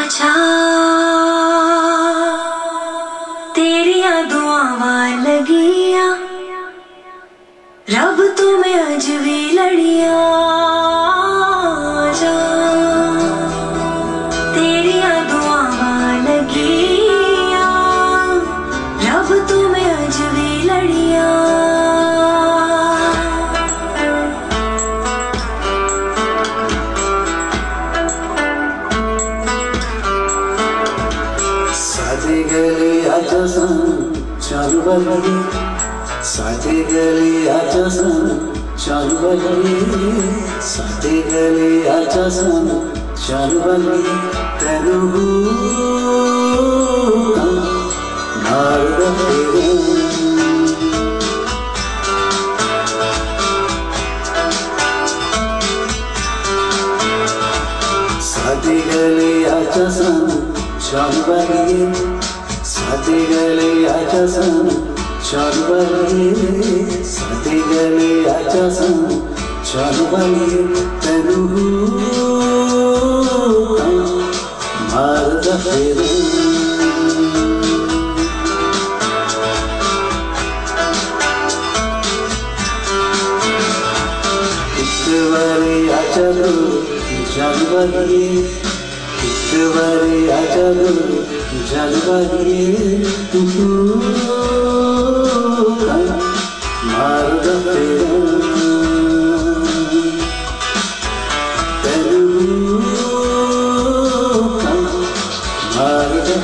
आजा तेरिया दुआवां लगिया रब तुम्हें अज भी लड़िया। आजा तेरिया दुआवां लगिया रब तुम्हें अज भी लड़िया। सादी गली आजा सन चालू बली, सादी गली आजा सन चालू बली, सादी गली आजा सन चालू बली। तेनू मार दे सादी गली आजा सन चालू बली, सादी गली आजा सन चालू बली, सादी गली आजा सन चालू बली। तेनू मार दे एक बारी आजा लो चालू बली, एक बारी आजा लो चालू बली। मार दे तेनू मार दे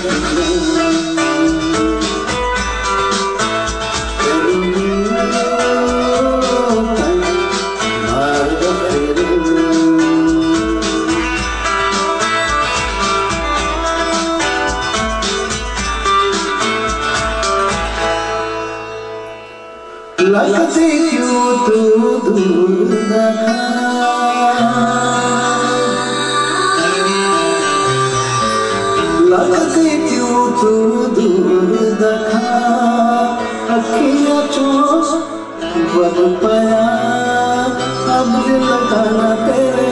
लगती क्यों तू दूर दखा, लगती क्यों तू दूर दखा। अखियां चोस बन पाया अब दिल लगाना तेरे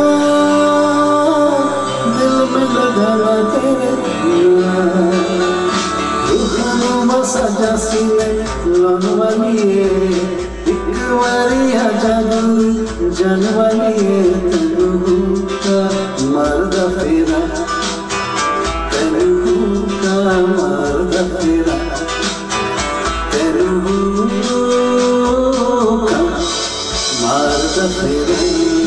नाम, दिल में लगाना तेरे नाम। सजा सीने लन वाली एक बारी आजा जन वाली। तेनू का मर्द फेरा, तेनू का मर्द फेरा, तेनू का मर्द फेरा।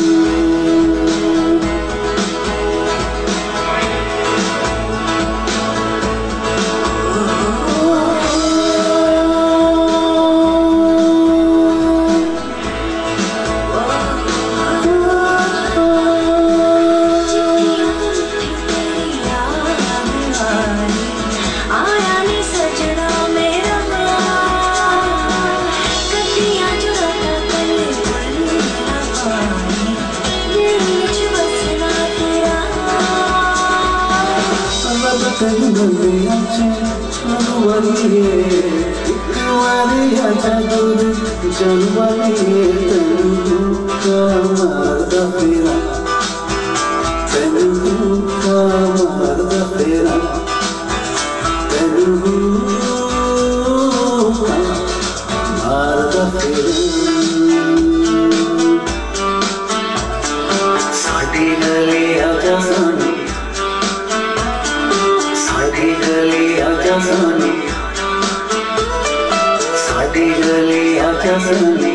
तेनू गलियां चालू वाली एक बारी आजा दूर जन वाली। तेनू का मर्द फेरा, तेनू का मर्द फेरा, तेनू का मर्द फेरा। सादी गली आजा सन, सादी गली आजा सन, सादी गली आजा सन